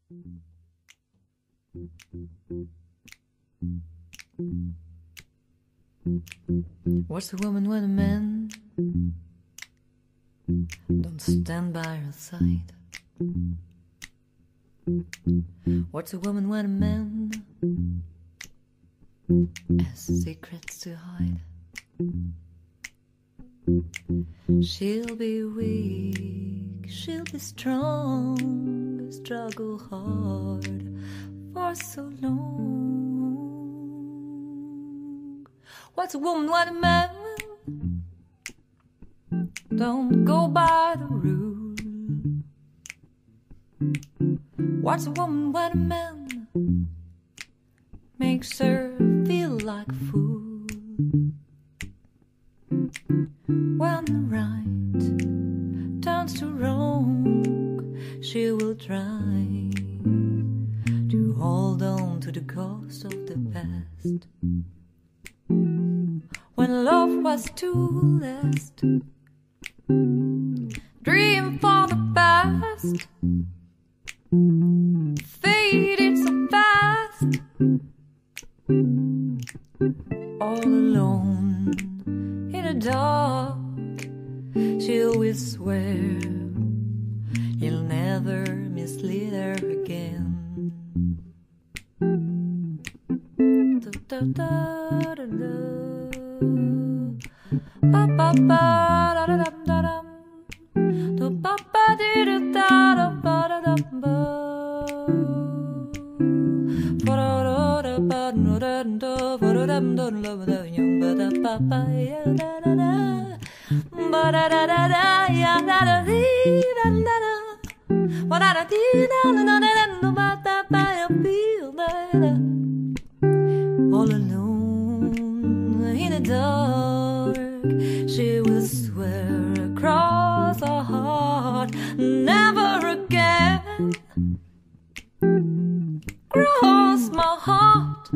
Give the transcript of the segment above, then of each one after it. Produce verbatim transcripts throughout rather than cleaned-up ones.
What's a woman when a man don't stand by her side? What's a woman when a man has secrets to hide? She'll be weak, she'll be strong, struggle hard for so long. What's a woman when a man don't go by the rule? What's a woman when a man makes her feel like a fool? When the right turns to wrong, she will try to hold on to the ghost of the past. When love was to last, dream for the past, faded so fast. All alone in the dark, she will swear he'll never mislead her again. Da, da, da, da, da. Ba, ba, ba, da, da, da, da, da. Da, ba, ba, di, da, da, da, ba, da, da, ba. Ba, da, da, da, ba, da, da, da, ba, da, da, da, da, da, yum, ba, da, ba, ba, ya, da, da, da. Ba, da, da, da, da, ya, da, da, dee, da, da, da. Ba, da, da, dee, da, da, da, da, da, ba, da, ba, ya, feel, da, da. All alone in the dark, she will swear across her heart, never again. Cross my heart,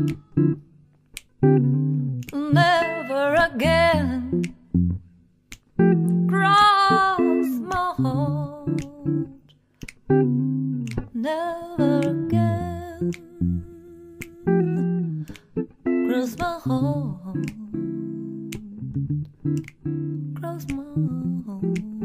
never again. Cross my heart, never again. Cross my heart, cross my heart.